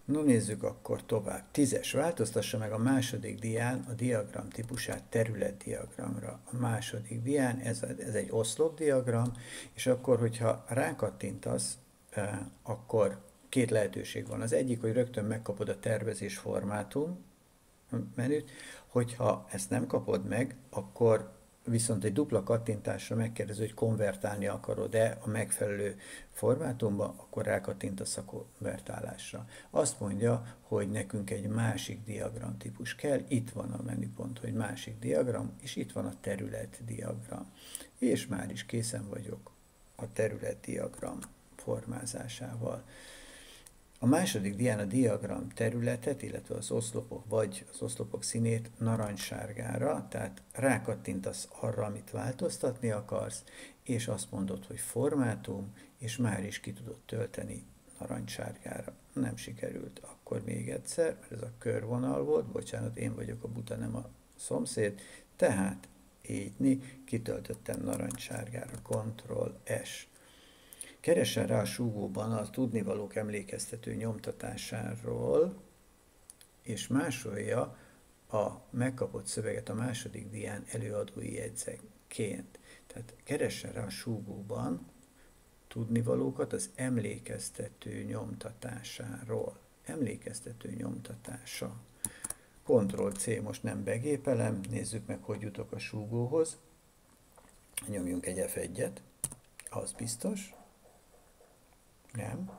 No nézzük akkor tovább. 10-es. Változtassa meg a második dián a diagram típusát területdiagramra. A második dián, ez egy oszlopdiagram, és akkor, hogyha rákattintasz, akkor két lehetőség van. Az egyik, hogy rögtön megkapod a tervezés formátum menüt, hogyha ezt nem kapod meg, akkor viszont egy dupla kattintásra megkérdező, hogy konvertálni akarod-e a megfelelő formátumba, akkor rákattintasz a konvertálásra. Azt mondja, hogy nekünk egy másik diagramtípus kell, itt van a menüpont, hogy másik diagram, és itt van a területdiagram. És már is készen vagyok a területdiagram formázásával. A második dián a diagram területet, illetve az oszlopok vagy az oszlopok színét narancssárgára, tehát rákattintasz arra, amit változtatni akarsz, és azt mondod, hogy formátum, és már is ki tudod tölteni narancssárgára. Nem sikerült, akkor még egyszer, mert ez a körvonal volt, bocsánat, én vagyok a buta, nem a szomszéd, tehát így kitöltöttem narancssárgára, Ctrl+S. Keressen rá a súgóban a tudnivalók emlékeztető nyomtatásáról, és másolja a megkapott szöveget a második dián előadói jegyzetként. Tehát keressen rá a súgóban tudnivalókat az emlékeztető nyomtatásáról. Emlékeztető nyomtatása. Ctrl+C, most nem begépelem, nézzük meg, hogy jutok a súgóhoz. Nyomjunk egy F1-et, az biztos. Nem.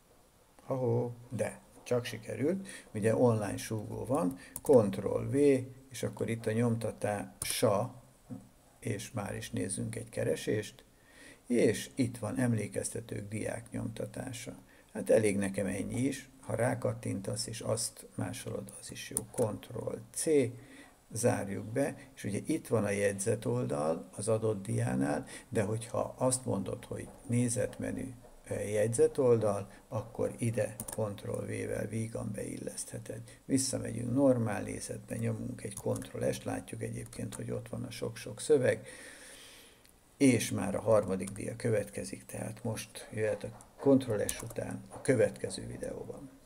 De csak sikerült. Ugye online súgó van, Ctrl+V, és akkor itt a nyomtatása, és már is nézzünk egy keresést, és itt van emlékeztetők diák nyomtatása. Hát elég nekem ennyi is, ha rákattintasz, és azt másolod, az is jó. Ctrl+C, zárjuk be, és ugye itt van a jegyzetoldal az adott diánál, de hogyha azt mondod, hogy nézetmenü, jegyzetoldal, akkor ide Ctrl+V-vel vígan beillesztheted. Visszamegyünk normál nézetbe, nyomunk egy Ctrl+S-t, látjuk egyébként, hogy ott van a sok-sok szöveg, és már a harmadik dia következik, tehát most jöhet a Ctrl+S után a következő videóban.